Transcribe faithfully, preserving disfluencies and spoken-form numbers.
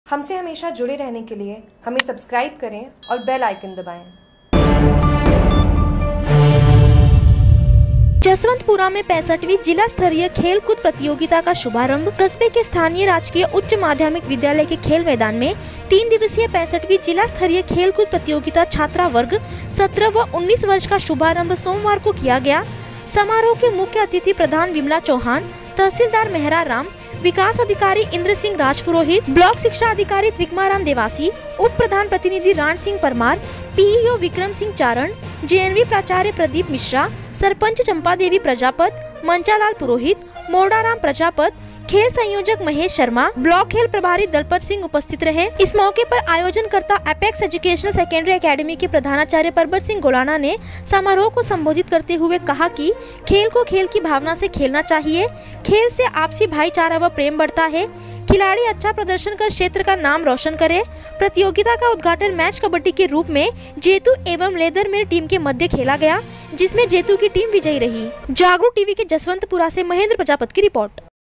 हमसे हमेशा जुड़े रहने के लिए हमें सब्सक्राइब करें और बेल आइकन दबाएं। जसवंतपुरा में पैंसठवीं जिला स्तरीय खेल कूद प्रतियोगिता का शुभारंभ कस्बे के स्थानीय राजकीय उच्च माध्यमिक विद्यालय के खेल मैदान में तीन दिवसीय पैंसठवीं जिला स्तरीय खेल कूद प्रतियोगिता छात्रा वर्ग सत्रह व उन्नीस वर्ष का शुभारंभ सोमवार को किया गया। समारोह के मुख्य अतिथि प्रधान विमला चौहान, तहसीलदार मेहरा राम, विकास अधिकारी इंद्र सिंह राजपुरोहित, ब्लॉक शिक्षा अधिकारी त्रिकमाराम देवासी, उप प्रधान प्रतिनिधि राण सिंह परमार, पीईओ विक्रम सिंह चारण, जेएनवी प्राचार्य प्रदीप मिश्रा, सरपंच चंपा देवी प्रजापत, मंचालाल पुरोहित, मोडाराम प्रजापत, खेल संयोजक महेश शर्मा, ब्लॉक खेल प्रभारी दलपत सिंह उपस्थित रहे। इस मौके पर आयोजनकर्ता एपेक्स एजुकेशनल सेकेंडरी एकेडमी के प्रधानाचार्य परबत सिंह गोलाना ने समारोह को संबोधित करते हुए कहा कि खेल को खेल की भावना से खेलना चाहिए। खेल से आपसी भाईचारा व प्रेम बढ़ता है। खिलाड़ी अच्छा प्रदर्शन कर क्षेत्र का नाम रोशन करे। प्रतियोगिता का उद्घाटन मैच कबड्डी के रूप में जेतू एवं लेदरमेर टीम के मध्य खेला गया, जिसमें जेतू की टीम विजयी रही। जागरूक टीवी के जसवंतपुरा से महेंद्र प्रजापत की रिपोर्ट।